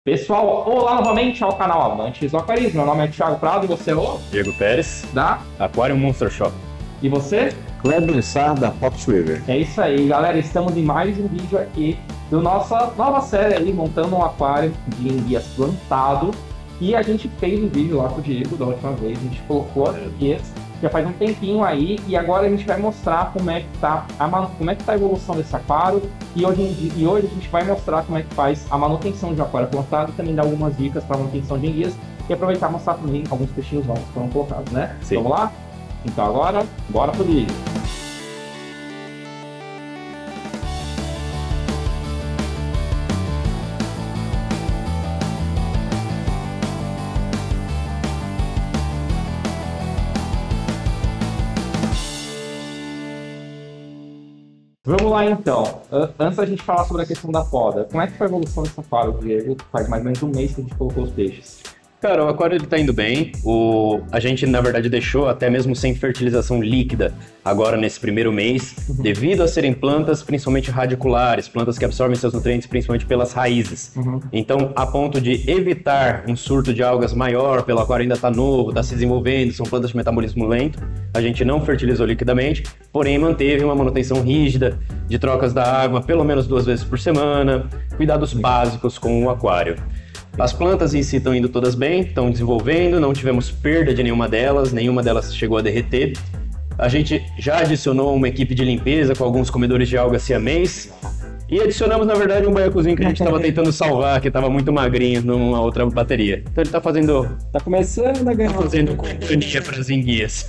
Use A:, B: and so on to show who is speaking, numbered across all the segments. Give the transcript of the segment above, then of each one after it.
A: Pessoal, olá novamente ao canal Amantes do Aquarismo. Meu nome é Thiago Prado e você é o
B: Diego Pérez,
A: da
B: Aquarium Monster Shop.
A: E você?
C: Kleber Sá, da Pocket River.
A: É isso aí, galera. Estamos em mais um vídeo aqui da nossa nova série aí, montando um aquário de enguias plantado. E a gente fez um vídeo lá com o Diego da última vez. A gente colocou as enguias já faz um tempinho aí. E agora a gente vai mostrar como é que tá a evolução desse aquário. E hoje a gente vai mostrar como é que faz a manutenção de um aquário plantado e também dar algumas dicas para manutenção de enguias. E aproveitar e mostrar também alguns peixinhos novos que foram colocados, né? Sim. Vamos lá? Então agora, bora pro vídeo. Vamos lá então. Antes da gente falar sobre a questão da poda, como é que foi a evolução desse aquário, Diego? Faz mais ou menos um mês que a gente colocou os peixes.
B: Cara, o aquário ele tá indo bem. A gente, na verdade, deixou até mesmo sem fertilização líquida agora nesse primeiro mês, devido a serem plantas principalmente radiculares, plantas que absorvem seus nutrientes principalmente pelas raízes. Então, a ponto de evitar um surto de algas maior, pelo aquário ainda tá novo, tá se desenvolvendo, são plantas de metabolismo lento, a gente não fertilizou liquidamente, porém manteve uma manutenção rígida de trocas da água pelo menos 2 vezes por semana, cuidados básicos com o aquário. As plantas em si estão indo todas bem, estão desenvolvendo, não tivemos perda de nenhuma delas chegou a derreter. A gente já adicionou uma equipe de limpeza com alguns comedores de alga siamês e adicionamos, na verdade, um baiacuzinho que a gente estava tentando salvar, que estava muito magrinho numa outra bateria. Então ele está fazendo...
A: Tá começando a ganhar.
B: Tá fazendo companhia para as enguias.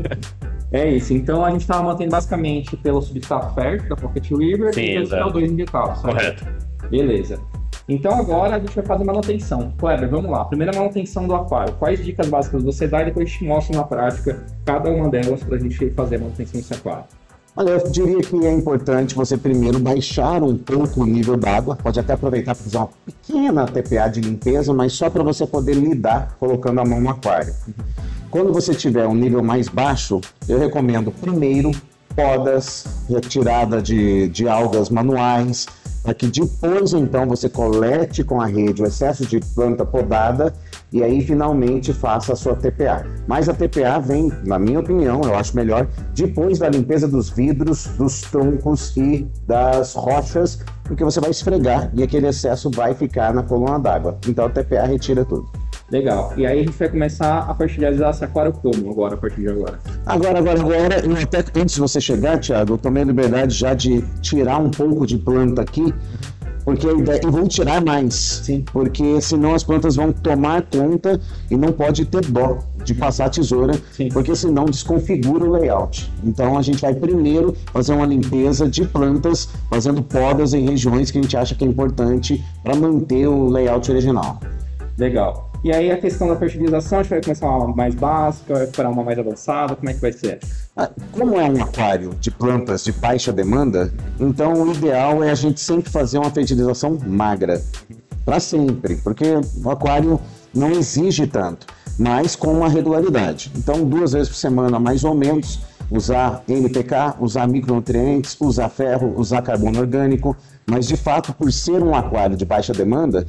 A: É isso, então a gente estava mantendo basicamente pelo substrato fértil da Pocket River e pelo CO2 injetado.
B: Correto.
A: Beleza. Então agora a gente vai fazer manutenção. Kleber, vamos lá. Primeira manutenção do aquário. Quais dicas básicas você dá e depois a gente mostra na prática cada uma delas para a gente fazer a manutenção desse aquário?
C: Olha, eu diria que é importante você primeiro baixar um pouco o nível d'água. Pode até aproveitar para fazer uma pequena TPA de limpeza, mas só para você poder lidar colocando a mão no aquário. Quando você tiver um nível mais baixo, eu recomendo primeiro podas, retirada de algas manuais, para que depois então você colete com a rede o excesso de planta podada e aí finalmente faça a sua TPA. Mas a TPA vem, na minha opinião, eu acho melhor, depois da limpeza dos vidros, dos troncos e das rochas, porque você vai esfregar e aquele excesso vai ficar na coluna d'água. Então a TPA retira tudo.
A: Legal. E aí a gente vai começar a fertilizar esse aquário como agora, a partir de agora?
C: Agora, eu até antes de você chegar, Thiago, eu tomei a liberdade já de tirar um pouco de planta aqui, porque a ideia, eu vou tirar mais, sim, porque senão as plantas vão tomar conta e não pode ter dó de passar a tesoura, sim, porque senão desconfigura o layout. Então a gente vai primeiro fazer uma limpeza de plantas, fazendo podas em regiões que a gente acha que é importante para manter o layout original.
A: Legal. E aí a questão da fertilização, a gente vai começar uma mais básica, vai esperar uma mais avançada, como é que vai ser?
C: Como é um aquário de plantas de baixa demanda, então o ideal é a gente sempre fazer uma fertilização magra, para sempre, porque o aquário não exige tanto, mas com uma regularidade. Então 2 vezes por semana mais ou menos, usar NPK, usar micronutrientes, usar ferro, usar carbono orgânico, mas de fato por ser um aquário de baixa demanda,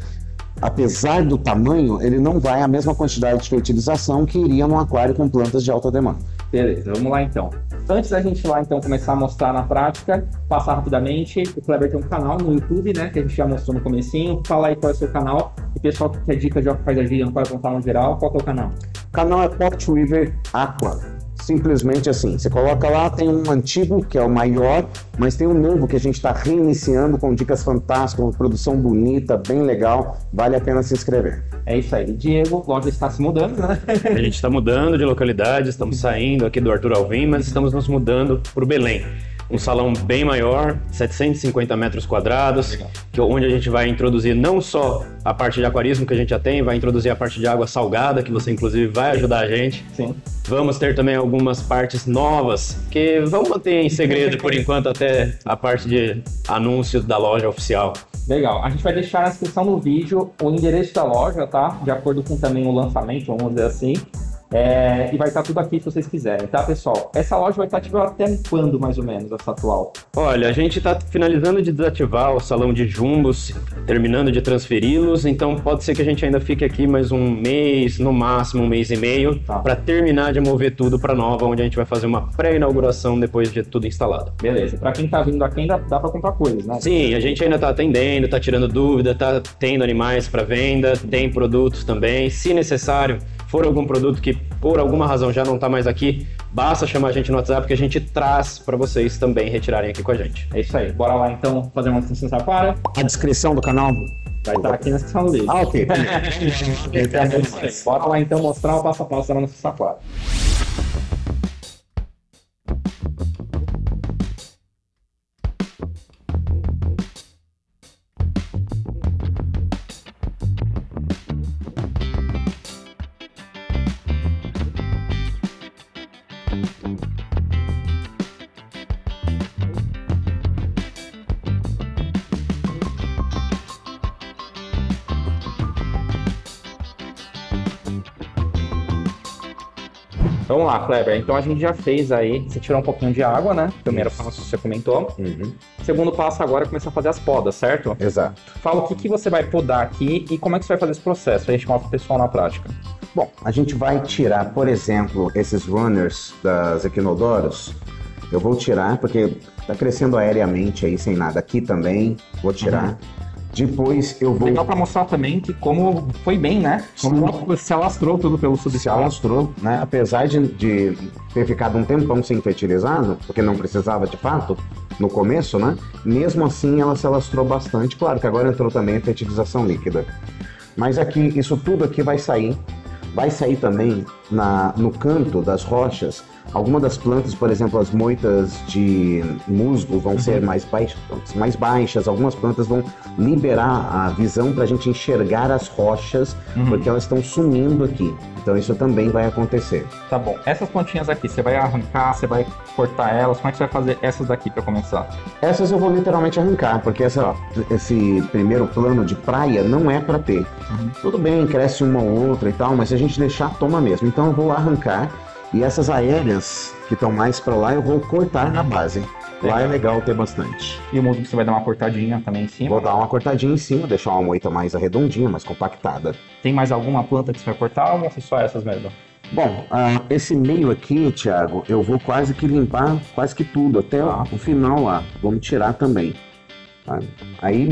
C: apesar do tamanho, ele não vai a mesma quantidade de fertilização que iria num aquário com plantas de alta demanda.
A: Beleza, vamos lá então. Antes da gente lá então começar a mostrar na prática, passar rapidamente, o Kleber tem um canal no YouTube, né, que a gente já mostrou no comecinho. Fala aí qual é o seu canal. E pessoal que quer dica de aquarismo não pode contar no geral, qual que é o canal?
C: O canal é Pocket River Aqua. Simplesmente assim, você coloca lá, tem um antigo que é o maior, mas tem um novo que a gente está reiniciando com dicas fantásticas, uma produção bonita, bem legal, vale a pena se inscrever.
A: É isso aí, Diego, loja está se mudando, né?
B: A gente está mudando de localidade, estamos saindo aqui do Arthur Alvim, mas estamos nos mudando para o Belém. Um salão bem maior, 750 metros quadrados, onde a gente vai introduzir não só a parte de aquarismo que a gente já tem, vai introduzir a parte de água salgada, que você inclusive vai ajudar a gente.
A: Sim.
B: Vamos ter também algumas partes novas, que vamos manter em segredo por enquanto até a parte de anúncio da loja oficial.
A: Legal, a gente vai deixar na descrição do vídeo o endereço da loja, tá? De acordo com também o lançamento, vamos dizer assim. E vai estar tudo aqui se vocês quiserem, tá, pessoal? Essa loja vai estar ativa até quando, mais ou menos, essa atual?
B: Olha, a gente está finalizando de desativar o salão de jumbos, terminando de transferi-los, então pode ser que a gente ainda fique aqui mais um mês, no máximo um mês e meio, para terminar de mover tudo para nova, onde a gente vai fazer uma pré-inauguração depois de tudo instalado.
A: Beleza. Para quem tá vindo aqui ainda dá para comprar coisas, né?
B: Sim, a gente ainda está atendendo, está tirando dúvida, está tendo animais para venda, tem produtos também, se necessário. For algum produto que por alguma razão já não está mais aqui, basta chamar a gente no WhatsApp que a gente traz para vocês também retirarem aqui com a gente.
A: É isso aí. Bora lá então fazer uma licença aquária.
C: A descrição do canal
A: Vai estar aqui na descrição do vídeo.
C: ok.
A: Bora lá então mostrar o passo a passo da nossa aquária. Vamos lá, Kleber. Então a gente já fez aí, você tirou um pouquinho de água, né? Primeiro passo você comentou. Segundo passo agora é começar a fazer as podas, certo?
C: Exato.
A: Fala o que você vai podar aqui e como é que você vai fazer esse processo. A gente mostra pro pessoal na prática.
C: Bom, a gente vai tirar, por exemplo, esses runners das equinodoros. Eu vou tirar, porque tá crescendo aéreamente aí, sem nada. Aqui também, vou tirar. Depois eu vou...
A: Legal para mostrar também que como foi bem, né? Como se alastrou tudo pelo
C: Se
A: substrato.
C: alastrou, né? Apesar de ter ficado um tempão sem fertilizado, porque não precisava de fato, no começo, né? Mesmo assim ela se alastrou bastante. Claro que agora entrou também a fertilização líquida. Mas aqui, isso tudo aqui vai sair. Vai sair também no canto das rochas. Algumas das plantas, por exemplo, as moitas de musgo vão ser mais baixas. Algumas plantas vão liberar a visão para a gente enxergar as rochas, porque elas estão sumindo aqui. Então isso também vai acontecer.
A: Tá bom. Essas plantinhas aqui, você vai arrancar, você vai cortar elas. Como é que você vai fazer essas daqui para começar?
C: Essas eu vou literalmente arrancar, porque esse primeiro plano de praia não é para ter. Tudo bem, cresce uma ou outra e tal, mas se a gente deixar, toma mesmo. Então eu vou arrancar. E essas aéreas que estão mais para lá, eu vou cortar na base. Lá é legal ter bastante.
A: E o musgo você vai dar uma cortadinha também em cima?
C: Vou dar uma cortadinha em cima, deixar uma moita mais arredondinha, mais compactada.
A: Tem mais alguma planta que você vai cortar ou vão ser só essas mesmo?
C: Bom, esse meio aqui, Thiago, eu vou quase que limpar quase que tudo, até o final lá. Vamos tirar também. Tá? Aí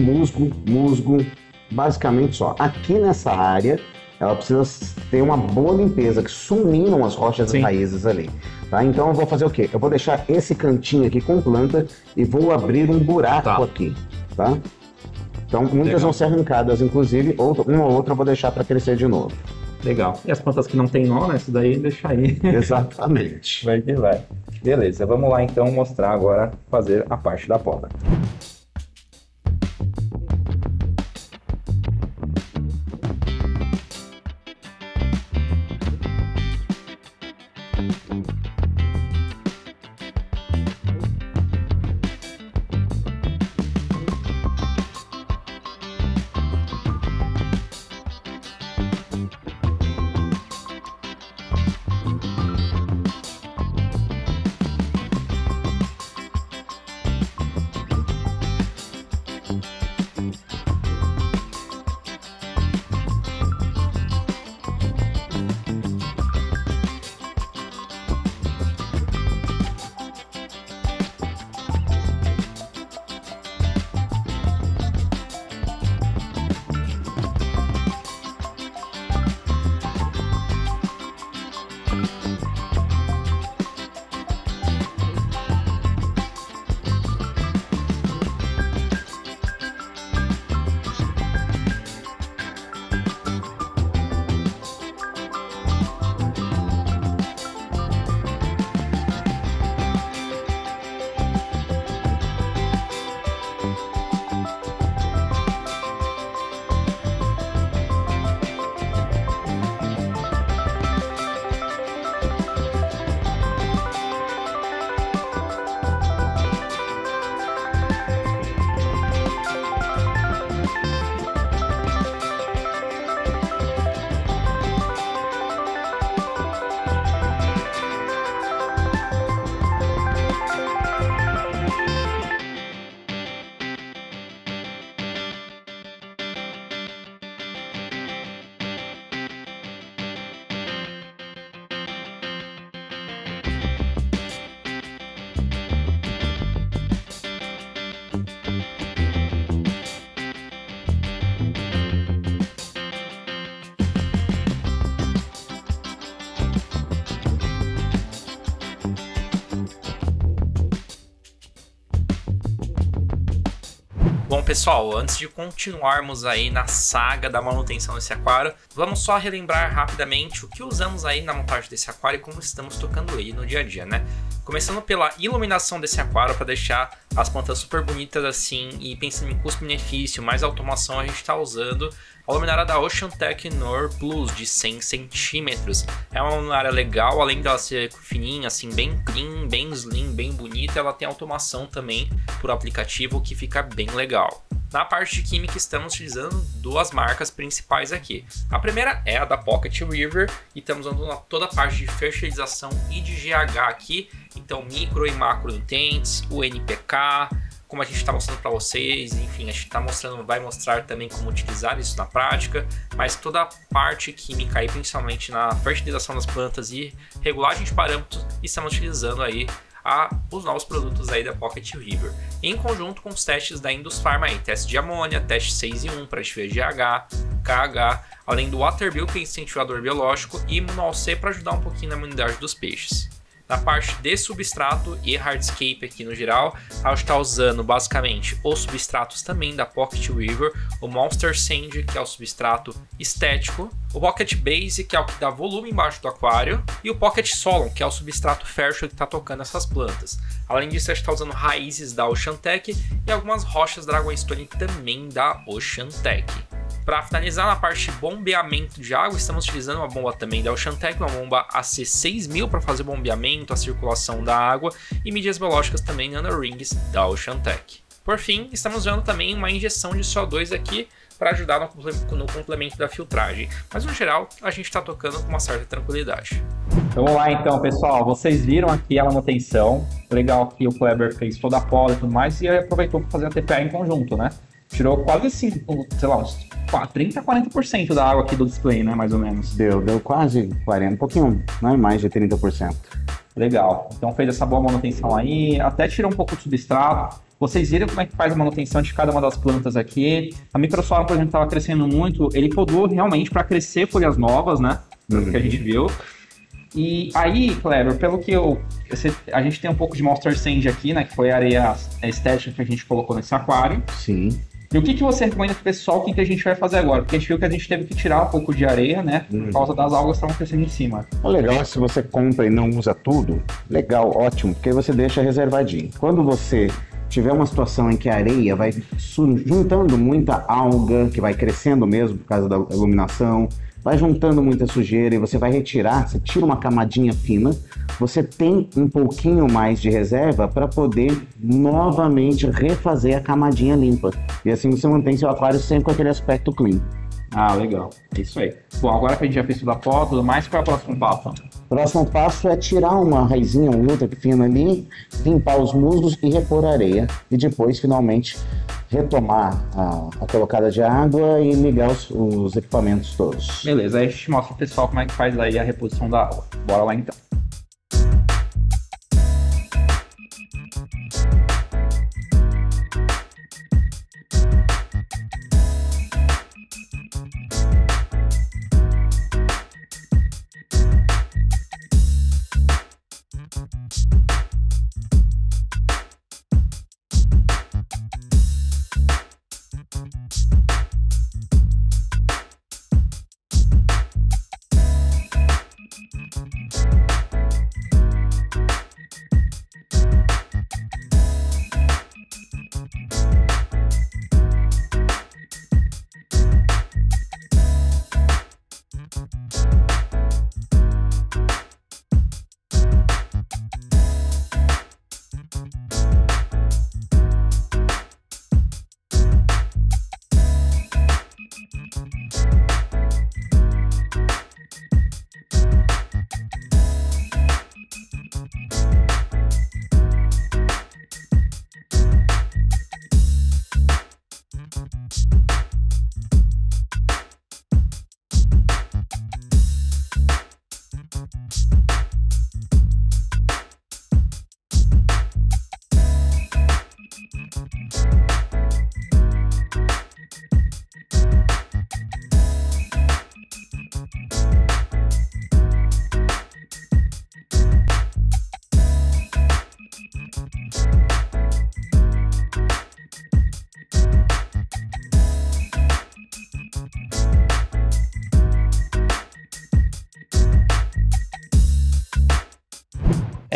C: musgo, basicamente só. Aqui nessa área, ela precisa ter uma boa limpeza, que sumiram as rochas e raízes ali. Tá? Então eu vou fazer o quê? Eu vou deixar esse cantinho aqui com planta e vou abrir um buraco aqui. Tá? Então muitas vão ser arrancadas, inclusive, uma ou outra eu vou deixar para crescer de novo.
A: Legal. E as plantas que não tem nó, né? Isso daí deixa aí.
C: Exatamente.
A: Vai que vai. Beleza, vamos lá então mostrar agora, fazer a parte da poda.
D: Bom, pessoal, antes de continuarmos aí na saga da manutenção desse aquário, vamos só relembrar rapidamente o que usamos aí na montagem desse aquário e como estamos tocando ele no dia a dia, né? Começando pela iluminação desse aquário para deixar as plantas super bonitas assim e pensando em custo-benefício, mais automação, a gente está usando a luminária da Oceantec Nor Plus de 100 centímetros. É uma luminária legal, além dela ser fininha, assim, bem clean, bem slim, bem bonita, ela tem automação também por aplicativo que fica bem legal. Na parte de química estamos utilizando duas marcas principais aqui. A primeira é a da Pocket River e estamos usando toda a parte de fertilização e de GH aqui, então micro e macronutrientes, o NPK, como a gente está mostrando para vocês, enfim, a gente está mostrando, vai mostrar também como utilizar isso na prática, mas toda a parte química aí, principalmente na fertilização das plantas e regulagem de parâmetros, estamos utilizando aí os novos produtos aí da Pocket River, em conjunto com os testes da Indusfarma aí, teste de amônia, teste 6 em 1 para ver GH, KH, além do Waterbill, que é incentivador biológico, e Imunol C para ajudar um pouquinho na imunidade dos peixes. Na parte de substrato e hardscape aqui no geral, a gente está usando basicamente os substratos também da Pocket River, o Monster Sand, que é o substrato estético, o Pocket Base, que é o que dá volume embaixo do aquário, e o Pocket Solon, que é o substrato fértil que está tocando essas plantas. Além disso, a gente está usando raízes da Oceantec e algumas rochas Dragonstone também da Oceantec. Para finalizar, na parte de bombeamento de água, estamos utilizando uma bomba também da Oceantec, uma bomba AC6000 para fazer o bombeamento, a circulação da água e mídias biológicas também nanorings da Oceantec. Por fim, estamos usando também uma injeção de CO2 aqui para ajudar no complemento da filtragem, mas no geral a gente está tocando com uma certa tranquilidade.
A: Então vamos lá então, pessoal, vocês viram aqui a manutenção, legal que o Kleber fez toda a poda e tudo mais e aproveitou para fazer a TPA em conjunto, né? Tirou quase 5, sei lá, uns 30 a 40% da água aqui do display, né, mais ou menos.
C: Deu quase 40, um pouquinho, não é mais de 30%.
A: Legal, então fez essa boa manutenção aí, até tirou um pouco de substrato. Vocês viram como é que faz a manutenção de cada uma das plantas aqui. A microsola, por exemplo, estava crescendo muito, ele podou realmente para crescer folhas novas, né, pelo que a gente viu. E aí, Kleber, pelo que a gente tem um pouco de Monster Sand aqui, né, que foi a areia estética que a gente colocou nesse aquário.
C: Sim.
A: E o que você recomenda pro pessoal, o que a gente vai fazer agora? Porque a gente viu que a gente teve que tirar um pouco de areia, né? Por causa das algas que estavam crescendo em cima.
C: O legal é se você compra e não usa tudo, legal, ótimo, porque você deixa reservadinho. Quando você tiver uma situação em que a areia vai juntando muita alga, que vai crescendo mesmo por causa da iluminação, vai juntando muita sujeira e você vai retirar, você tira uma camadinha fina, você tem um pouquinho mais de reserva para poder novamente refazer a camadinha limpa. E assim você mantém seu aquário sempre com aquele aspecto clean.
A: Ah, legal. É isso aí. Bom, agora que a gente já fez tudo a foto e tudo mais, qual é o próximo passo?
C: O próximo passo é tirar uma raizinha, um luta fino ali, limpar os musgos e repor a areia. E depois, finalmente, retomar a colocada de água e ligar os equipamentos todos.
A: Beleza, aí a gente mostra pro pessoal como é que faz aí a reposição da água. Bora lá então.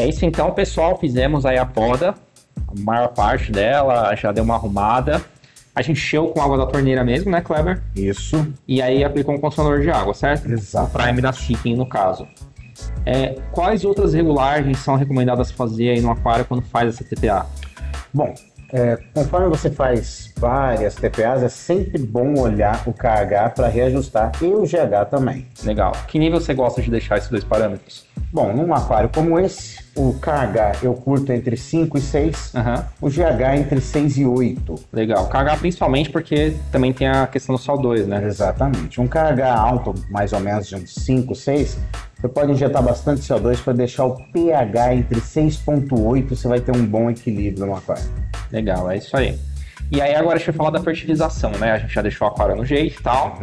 A: É isso então, pessoal. Fizemos aí a poda, a maior parte dela, já deu uma arrumada. A gente encheu com água da torneira mesmo, né, Kleber?
C: Isso.
A: E aí aplicou um condicionador de água, certo?
C: Exato.
A: O prime da Seeking, no caso. Quais outras regulagens são recomendadas fazer aí no aquário quando faz essa TPA?
C: Bom, conforme você faz várias TPAs, é sempre bom olhar o KH para reajustar e o GH também.
A: Legal. Que nível você gosta de deixar esses dois parâmetros?
C: Bom, num aquário como esse, o KH eu curto entre 5 e 6, o GH entre 6 e 8.
A: Legal. KH principalmente porque também tem a questão do SO2, né?
C: Exatamente. Um KH alto, mais ou menos de uns 5, 6, você pode injetar bastante CO2 para deixar o pH entre 6,8, você vai ter um bom equilíbrio no aquário.
A: Legal, é isso aí. E aí agora deixa eu falar da fertilização, né? A gente já deixou o aquário no jeito e tal.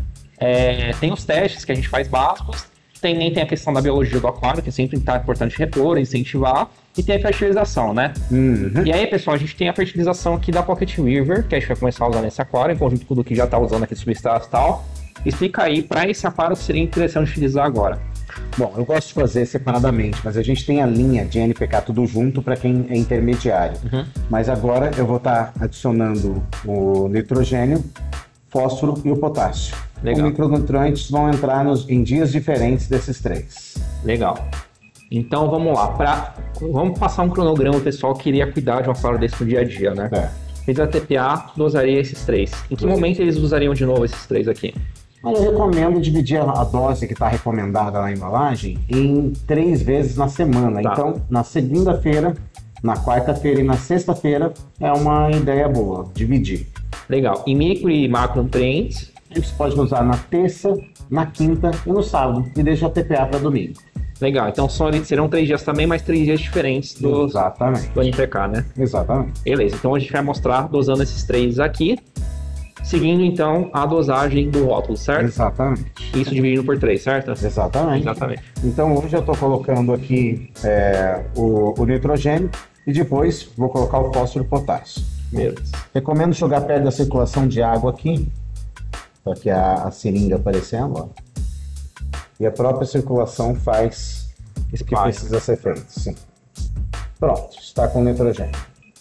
A: Tem os testes que a gente faz básicos, também tem a questão da biologia do aquário, que sempre tá importante repor, incentivar, e tem a fertilização, né? E aí, pessoal, a gente tem a fertilização aqui da Pocket River, que a gente vai começar a usar nesse aquário, em conjunto com tudo que já tá usando aqui substrato e tal. Explica aí, para esse aquário, o que seria interessante utilizar agora.
C: Bom, eu gosto de fazer separadamente, mas a gente tem a linha de NPK tudo junto para quem é intermediário. Mas agora eu vou estar adicionando o nitrogênio, fósforo e o potássio.
A: Legal.
C: Os micronutrientes vão entrar em dias diferentes desses três.
A: Legal. Então vamos lá. Vamos passar um cronograma, o pessoal queria cuidar de um aquário desse no dia a dia, né? Fez a TPA, dosaria esses três. Em que momento eles usariam de novo esses três aqui?
C: Eu recomendo dividir a dose que está recomendada na embalagem em 3 vezes na semana.
A: Tá.
C: Então, na segunda-feira, na quarta-feira e na sexta-feira é uma ideia boa, dividir.
A: Legal. E micro e macronutrientes?
C: Você pode usar na terça, na quinta e no sábado e deixa a TPA para domingo.
A: Legal. Então serão 3 dias também, mas 3 dias diferentes do NPK, né?
C: Exatamente.
A: Beleza. Então a gente vai mostrar dosando esses 3 aqui, seguindo então a dosagem do rótulo, certo?
C: Exatamente.
A: Isso dividido por 3, certo?
C: Exatamente. Então hoje eu estou colocando aqui o nitrogênio e depois vou colocar o fósforo e o potássio.
A: Beleza.
C: Recomendo jogar perto da circulação de água aqui, para que a seringa aparecendo, ó. E a própria circulação faz o que precisa ser feito. Sim. Pronto, está com nitrogênio.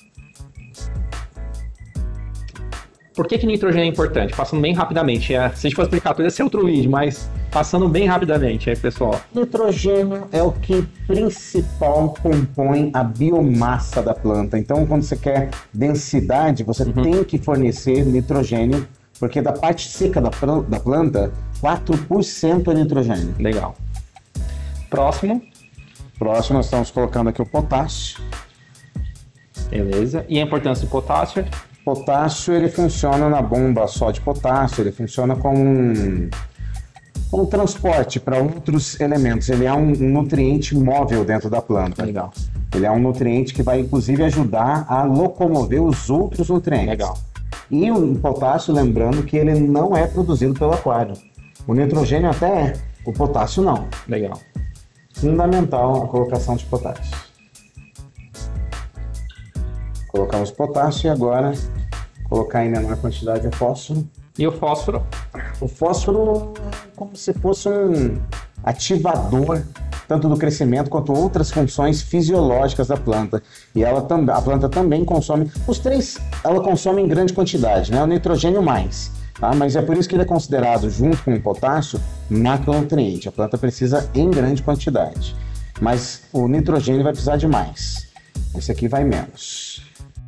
A: Por que nitrogênio é importante? Passando bem rapidamente. Se a gente for explicar tudo, ia ser outro vídeo, mas passando bem rapidamente aí, pessoal.
C: Nitrogênio é o que principal compõe a biomassa da planta. Então, quando você quer densidade, você tem que fornecer nitrogênio, porque da parte seca da planta, 4% é nitrogênio.
A: Legal. Próximo.
C: Próximo, nós estamos colocando aqui o potássio.
A: Beleza. E a importância do potássio?
C: O potássio, ele funciona na bomba só de potássio, ele funciona como um transporte para outros elementos. Ele é um nutriente móvel dentro da planta.
A: Legal.
C: Ele é um nutriente que vai, inclusive, ajudar a locomover os outros nutrientes.
A: Legal.
C: E o potássio, lembrando que ele não é produzido pelo aquário. O nitrogênio até é, o potássio não.
A: Legal.
C: Fundamental a colocação de potássio. Colocamos potássio e agora colocar em menor quantidade o fósforo.
A: E o fósforo?
C: O fósforo é como se fosse um ativador tanto do crescimento quanto outras funções fisiológicas da planta. E a planta também consome, os três ela consome em grande quantidade, né? O nitrogênio mais, tá? Mas é por isso que ele é considerado, junto com o potássio, macronutriente. A planta precisa em grande quantidade, mas o nitrogênio vai precisar de mais. Esse aqui vai menos.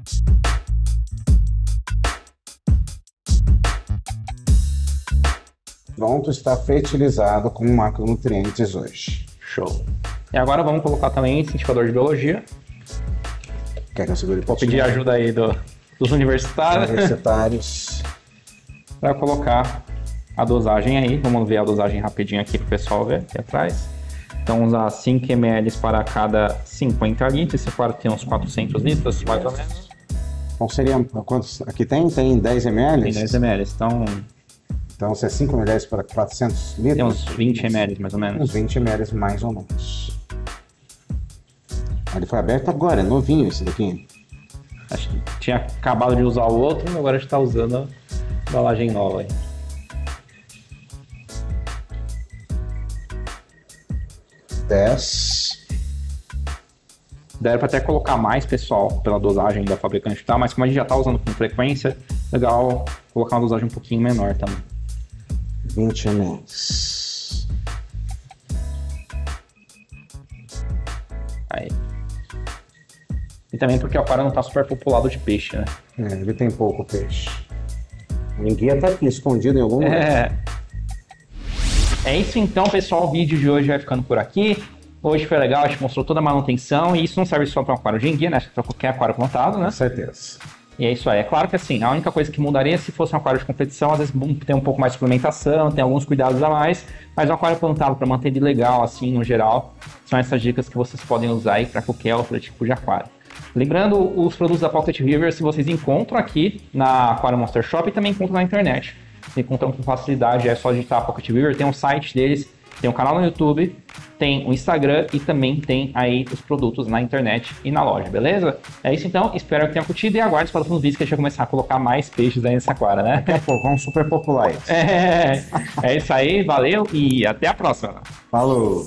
C: Pronto, está fertilizado com macronutrientes hoje.
A: Show. E agora vamos colocar também incentivador de biologia.
C: Quer que eu segure?
A: Vou pedir ajuda aí dos universitários. Para colocar a dosagem aí. Vamos ver a dosagem rapidinho aqui para o pessoal ver aqui atrás. Então, usar 5 ml para cada 50 litros. Esse aquário tem uns 400 litros, mais ou menos.
C: Então, seria quantos? Aqui tem 10 ml?
A: Tem 10 ml.
C: Então, se é 5 ml para 400 litros?
A: Tem uns 20 ml, mais ou menos.
C: Uns 20 ml, mais ou menos. Ele foi aberto agora, é novinho esse daqui.
A: Acho que tinha acabado de usar o outro, agora a gente está usando a embalagem nova aí. Deve até colocar mais, pessoal, pela dosagem da fabricante e tal, mas como a gente já tá usando com frequência, legal colocar uma dosagem um pouquinho menor também.
C: 20 ml.
A: Aí. E também porque o aquário não tá super populado de peixe, né?
C: Ele tem pouco peixe. A enguia tá aqui, escondido em algum lugar.
A: É isso então, pessoal. O vídeo de hoje vai ficando por aqui. Hoje foi legal, a gente mostrou toda a manutenção. E isso não serve só para um aquário de enguia, né? Para qualquer aquário plantado, né?
C: Com certeza.
A: E é isso aí. É claro que assim, a única coisa que mudaria se fosse um aquário de competição, às vezes tem um pouco mais de suplementação, tem alguns cuidados a mais, mas um aquário plantado para manter ele legal, assim, no geral, são essas dicas que vocês podem usar aí para qualquer outro tipo de aquário. Lembrando, os produtos da Pocket River, se vocês encontram aqui na Aquarium Monster Shop e também encontram na internet. Vocês encontram com facilidade, é só digitar Pocket River, tem um site deles, tem um canal no YouTube, tem o Instagram e também tem aí os produtos na internet e na loja, beleza? É isso então, espero que tenham curtido e aguarde os próximos vídeos que a gente vai começar a colocar mais peixes aí nessa aquário, né?
C: Daqui a pouco, vamos super popular isso.
A: É isso aí, valeu e até a próxima.
C: Falou!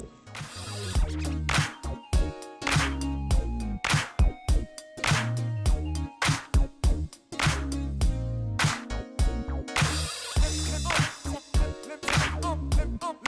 E: Up.